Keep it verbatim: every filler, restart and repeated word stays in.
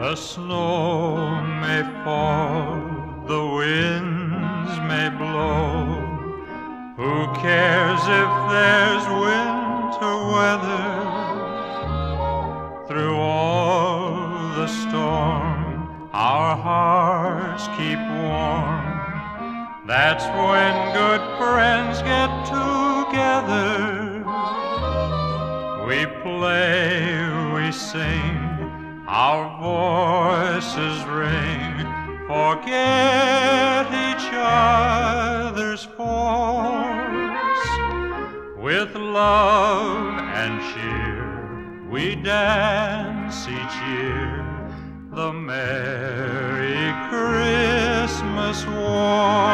The snow may fall, the winds may blow. Who cares if there's winter weather? Through all the storm, our hearts keep warm. That's when good friends get together. We play, we sing, our voices ring. Forget each other's faults. With love and cheer, we dance each year the Merry Christmas Waltz.